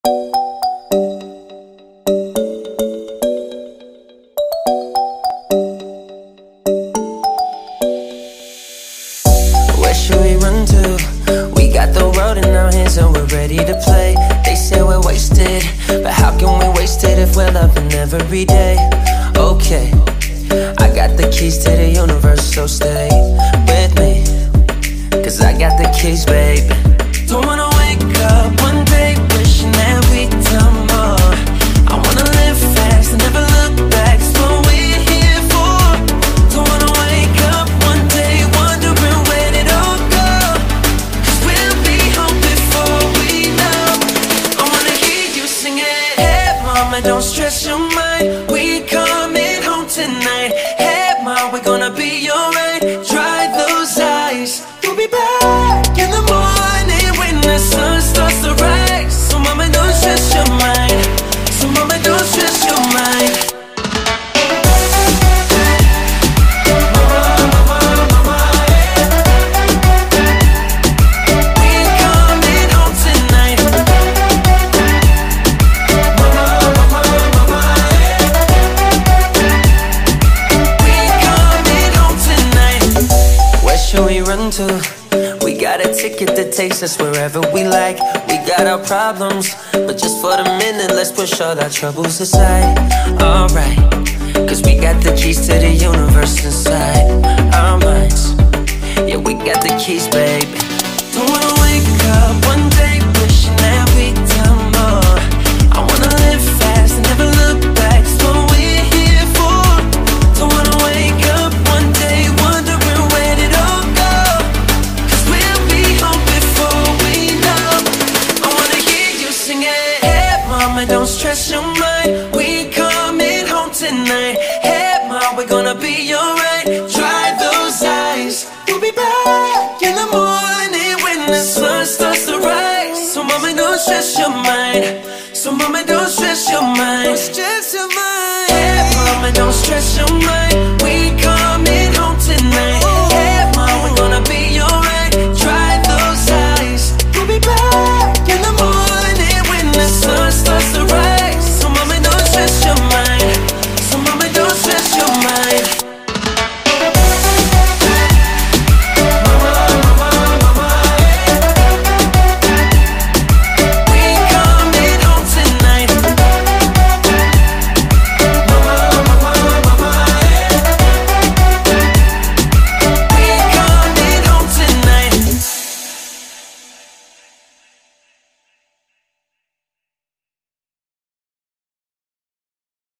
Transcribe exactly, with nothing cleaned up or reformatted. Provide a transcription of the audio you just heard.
Where should we run to? We got the road in our hands and we're ready to play. They say we're wasted, but how can we waste it if we're loving every day? Okay, I got the keys to the universe, so stay with me, cause I got the keys, baby. Don't wanna wake up one day wishing that we'd done more. I wanna live fast and never look back, it's what we're here for. Don't wanna wake up one day wondering where did it all go, cause we'll be home before we know. I wanna hear you sing it. Hey mama, don't stress your mind, we coming home tonight. Hey mom, we're gonna be alright. Dry those eyes, we'll be back in the morning when the sun starts to rise. So mama, don't stress your mind, so mama, don't stress your mind. We got a ticket that takes us wherever we like. We got our problems, but just for the minute, let's push all our troubles aside. Alright, cause we got the keys to the universe inside our minds. Yeah, we got the keys, baby. Don't wanna wake up one day wishing that we'd done more. I wanna live fast and never look back, it's what we're here for. Don't wanna wake up one day wondering where did it all go, cause we'll be home before we know. I wanna hear you sing it. Hey mama, don't stress your mind, we coming home tonight. Hey mom, we're gonna be alright. Dry those eyes, we'll be back in the morning when the sun starts to rise. So mama, don't stress your mind, so mama, don't stress your mind, don't stress your mind. Hey mama, don't stress your mind, we coming home tonight. Hey mom, we're gonna be alright. Dry those eyes, we'll be back in the morning when the sun